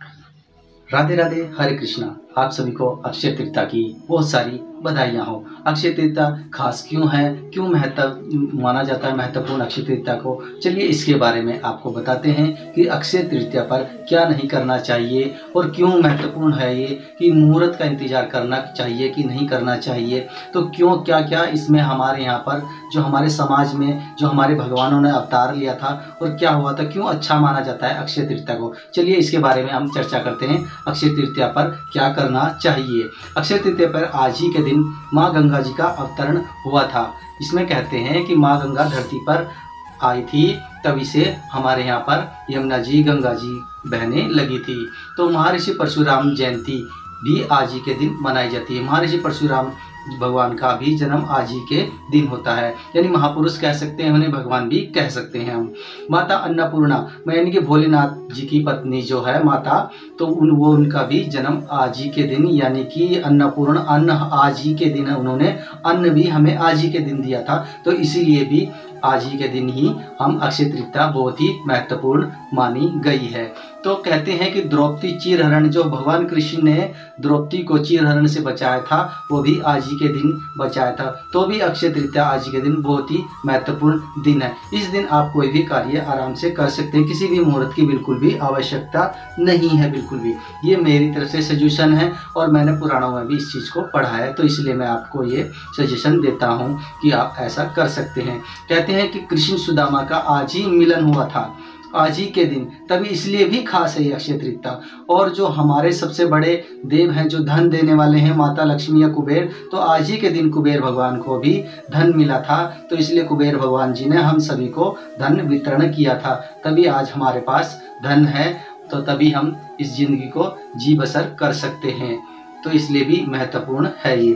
राधे राधे, हरे कृष्णा। आप सभी को अक्षय तृतीया की बहुत सारी बधाइयाँ हो। अक्षय तृतीया खास क्यों है, क्यों महत्व माना जाता है महत्वपूर्ण अक्षय तृतीया को, चलिए इसके बारे में आपको बताते हैं कि अक्षय तृतीया पर क्या नहीं करना चाहिए और क्यों महत्वपूर्ण है ये, कि मुहूर्त का इंतजार करना चाहिए कि नहीं करना चाहिए, तो क्यों क्या क्या इसमें हमारे यहाँ पर जो हमारे समाज में जो हमारे भगवानों ने अवतार लिया था और क्या हुआ था, क्यों अच्छा माना जाता है अक्षय तृतीया को। चलिए इसके बारे में हम चर्चा करते हैं, अक्षय तृतीया पर क्या करना चाहिए। अक्षय तृतीया पर आज ही के दिन माँ गंगा जी का अवतरण हुआ था। इसमें कहते हैं कि माँ गंगा धरती पर आई थी, तभी से हमारे यहाँ पर यमुना जी गंगा जी बहने लगी थी। तो महर्षि परशुराम जयंती भी आज ही के दिन मनाई जाती है। महर्षि परशुराम भगवान का भी जन्म आज ही के दिन होता है, यानी महापुरुष कह सकते हैं, उन्हें भगवान भी कह सकते हैं हम। माता अन्नपूर्णा यानी कि भोलेनाथ जी की पत्नी जो है माता, तो उनका भी जन्म आज ही के दिन, यानी कि अन्नपूर्ण अन्न आज ही के दिन उन्होंने अन्न भी हमें आज ही के दिन दिया था, तो इसीलिए भी आज ही के दिन ही हम अक्षय तृतीया बहुत ही महत्वपूर्ण मानी गई है। तो कहते हैं कि द्रौपदी चीरहरण, जो भगवान कृष्ण ने द्रौपदी को चीरहरण से बचाया था, वो भी आज ही के दिन बचाया था, तो भी अक्षय तृतीया आज ही के दिन बहुत ही महत्वपूर्ण दिन है। इस दिन आप कोई भी कार्य आराम से कर सकते हैं, किसी भी मुहूर्त की बिल्कुल भी आवश्यकता नहीं है, बिल्कुल भी। ये मेरी तरफ से सजेशन है और मैंने पुराणों में भी इस चीज़ को पढ़ा है, तो इसलिए मैं आपको ये सजेशन देता हूँ कि आप ऐसा कर सकते हैं। कहते हैं कि कृष्ण सुदामा का आज ही मिलन हुआ था, आज ही के दिन, तभी इसलिए भी खास है ये अक्षय तृतीया। और जो हमारे सबसे बड़े देव हैं, जो धन देने वाले हैं, माता लक्ष्मी या कुबेर, तो आज ही के दिन कुबेर भगवान को भी धन मिला था, तो इसलिए कुबेर भगवान जी ने हम सभी को धन वितरण किया था, तभी आज हमारे पास धन है, तो तभी हम इस जिंदगी को जी बसर कर सकते हैं, तो इसलिए भी महत्वपूर्ण है ये।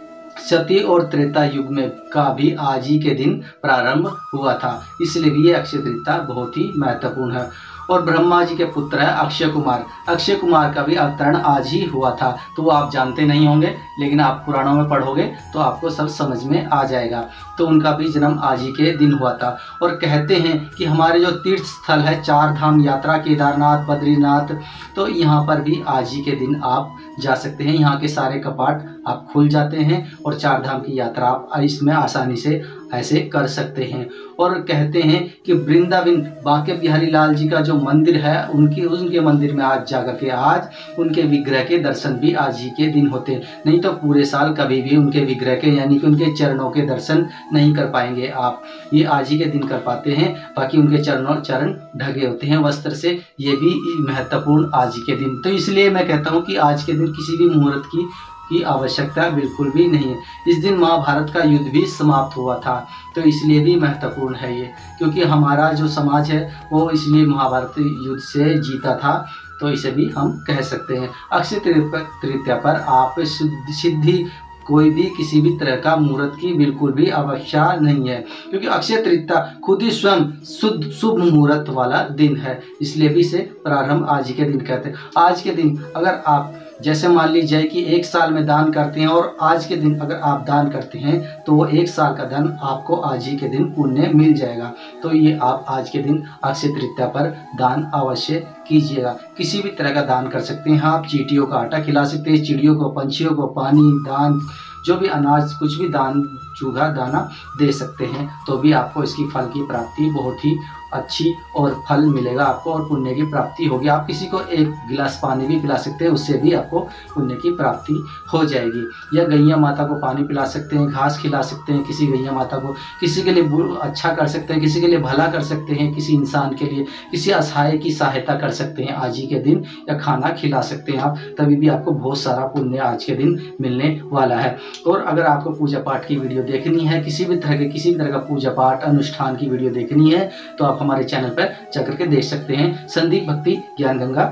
सती और त्रेता युग में का भी आज ही के दिन प्रारंभ हुआ था, इसलिए भी ये अक्षय तृतीया बहुत ही महत्वपूर्ण है। और ब्रह्मा जी के पुत्र है अक्षय कुमार, अक्षय कुमार का भी अवतरण आज ही हुआ था, तो वो आप जानते नहीं होंगे, लेकिन आप पुराणों में पढ़ोगे तो आपको सब समझ में आ जाएगा। तो उनका भी जन्म आज ही के दिन हुआ था। और कहते हैं कि हमारे जो तीर्थ स्थल है, चार धाम यात्रा, केदारनाथ, बद्रीनाथ, तो यहाँ पर भी आज ही के दिन आप जा सकते हैं। यहाँ के सारे कपाट आप खुल जाते हैं और चार धाम की यात्रा आप इसमें आसानी से ऐसे कर सकते हैं। और कहते हैं कि वृंदावन बांके बिहारी लाल जी का जो मंदिर है, उनके मंदिर में आज जाकर के आज उनके विग्रह के दर्शन भी आज ही के दिन होते हैं, नहीं तो पूरे साल कभी भी उनके विग्रह के यानी कि उनके चरणों के दर्शन नहीं कर पाएंगे आप, ये आज ही के दिन कर पाते हैं। बाकी उनके चरण ढके होते हैं वस्त्र से, ये भी महत्वपूर्ण आज ही के दिन। तो इसलिए मैं कहता हूँ कि आज के दिन किसी भी मुहूर्त की आवश्यकता बिल्कुल भी नहीं है। इस दिन महाभारत का युद्ध भी समाप्त हुआ था, तो इसलिए भी महत्वपूर्ण है ये, क्योंकि हमारा जो समाज है वो इसलिए महाभारत युद्ध से जीता था, तो इसे भी हम कह सकते हैं। अक्षय तृतीया पर आप सिद्धि कोई भी किसी भी तरह का मुहूर्त की बिल्कुल भी आवश्यकता नहीं है, क्योंकि अक्षय तृतीया खुद ही स्वयं शुभ मुहूर्त वाला दिन है, इसलिए भी इसे प्रारंभ आज ही के दिन कहते हैं। आज के दिन अगर आप जैसे मान लीजिए कि एक साल में दान करते हैं और आज के दिन अगर आप दान करते हैं तो वो एक साल का धन आपको आज ही के दिन पुण्य मिल जाएगा। तो ये आप आज के दिन अक्षय तृतीया पर दान अवश्य कीजिएगा। किसी भी तरह का दान कर सकते हैं आप, चींटियों का आटा खिला सकते हैं, चिड़ियों को, पंछियों को पानी दान, जो भी अनाज कुछ भी दान, चूहा दाना दे सकते हैं, तो भी आपको इसकी फल की प्राप्ति बहुत ही अच्छी और फल मिलेगा आपको और पुण्य की प्राप्ति होगी। आप किसी को एक गिलास पानी भी पिला सकते हैं, उससे भी आपको पुण्य की प्राप्ति हो जाएगी। या गैया माता को पानी पिला सकते हैं, घास खिला सकते हैं किसी गैया माता को, किसी के लिए अच्छा कर सकते हैं, किसी के लिए भला कर सकते हैं, किसी इंसान के लिए, किसी असहाय की सहायता कर सकते हैं आज ही के दिन, या खाना खिला सकते हैं आप, तभी भी आपको बहुत सारा पुण्य आज के दिन मिलने वाला है। और अगर आपको पूजा पाठ की वीडियो देखनी है, किसी भी तरह का पूजा पाठ अनुष्ठान की वीडियो देखनी है, तो आप हमारे चैनल पर जाकर के देख सकते हैं। संदीप भक्ति ज्ञान गंगा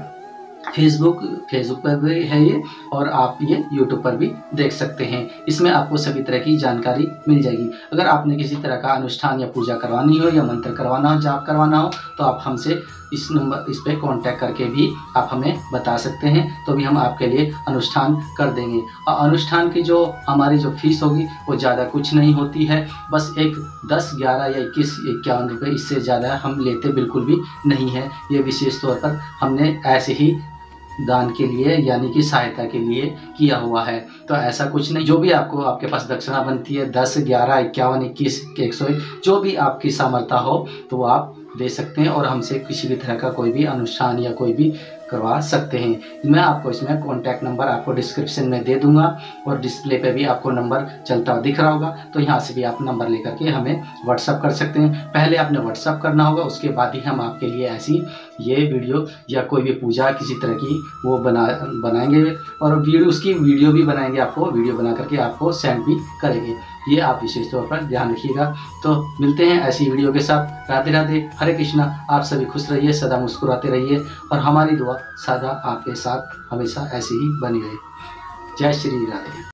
फेसबुक पर भी है ये, और आप ये यूट्यूब पर भी देख सकते हैं। इसमें आपको सभी तरह की जानकारी मिल जाएगी। अगर आपने किसी तरह का अनुष्ठान या पूजा करवानी हो या मंत्र करवाना हो, जाप करवाना हो, तो आप हमसे इस पे कांटेक्ट करके भी आप हमें बता सकते हैं, तो भी हम आपके लिए अनुष्ठान कर देंगे। और अनुष्ठान की जो हमारी जो फीस होगी वो ज़्यादा कुछ नहीं होती है, बस एक 10, 11 या 21, 51 रुपये, इससे ज़्यादा हम लेते बिल्कुल भी नहीं है। ये विशेष तौर पर हमने ऐसे ही दान के लिए यानी कि सहायता के लिए किया हुआ है। तो ऐसा कुछ नहीं, जो भी आपको आपके पास दक्षिणा बनती है 10, 11, 51, 21, 101 जो भी आपकी सामर्थ्य हो तो वो आप दे सकते हैं और हमसे किसी भी तरह का कोई भी अनुष्ठान या कोई भी करवा सकते हैं। मैं आपको इसमें कॉन्टैक्ट नंबर आपको डिस्क्रिप्शन में दे दूंगा और डिस्प्ले पे भी आपको नंबर चलता हुआ दिख रहा होगा, तो यहाँ से भी आप नंबर लेकर के हमें व्हाट्सअप कर सकते हैं। पहले आपने व्हाट्सअप करना होगा, उसके बाद ही हम आपके लिए ऐसी ये वीडियो या कोई भी पूजा किसी तरह की वो बनाएंगे और उसकी वीडियो भी बनाएंगे, आपको वीडियो बना करके आपको सेंड भी करेंगे। ये आप विशेष तौर पर ध्यान रखिएगा। तो मिलते हैं ऐसी वीडियो के साथ। राधे राधे, हरे कृष्णा। आप सभी खुश रहिए, सदा मुस्कुराते रहिए और हमारी दुआ सदा आपके साथ हमेशा ऐसे ही बनी रहे। जय श्री राधे।